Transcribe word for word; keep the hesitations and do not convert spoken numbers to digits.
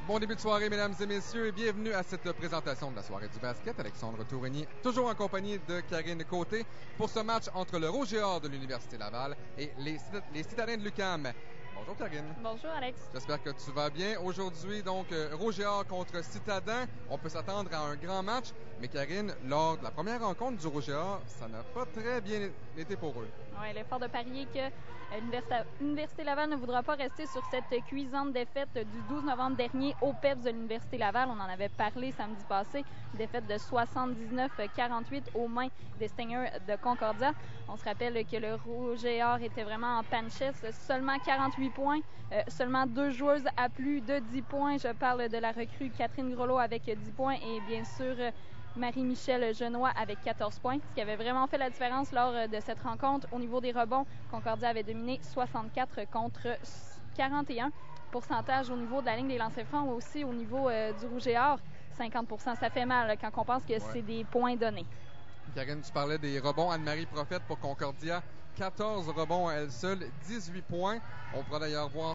Bon début de soirée, mesdames et messieurs, et bienvenue à cette présentation de la soirée du basket. Alexandre Tourigny, toujours en compagnie de Karine Côté, pour ce match entre le Rouge et Or de l'Université Laval et les, les Citadins de l'U Q A M. Bonjour Karine. Bonjour Alex. J'espère que tu vas bien. Aujourd'hui, donc, Rouge et Or contre Citadins. On peut s'attendre à un grand match, mais Karine, lors de la première rencontre du Rouge et Or, ça n'a pas très bien été pour eux. Oui, l'effort de parier que l'Université, l'Université Laval ne voudra pas rester sur cette cuisante défaite du douze novembre dernier au P E P S de l'Université Laval. On en avait parlé samedi passé. Défaite de soixante-dix-neuf à quarante-huit aux mains des Stingers de Concordia. On se rappelle que le Rouge et Or était vraiment en panchesse. Seulement quarante-huit points, euh, seulement deux joueuses à plus de dix points. Je parle de la recrue Catherine Grelot avec dix points et bien sûr Marie-Michel Genois avec quatorze points. Ce qui avait vraiment fait la différence lors de cette rencontre. Au niveau des rebonds, Concordia avait dominé soixante-quatre contre quarante et un. Pourcentage au niveau de la ligne des lancers francs, aussi au niveau euh, du Rouge et Or, cinquante pour cent. Ça fait mal quand on pense que ouais. c'est des points donnés. Karine, tu parlais des rebonds. Anne-Marie Prophète pour Concordia, quatorze rebonds à elle seule, dix-huit points. On pourra d'ailleurs voir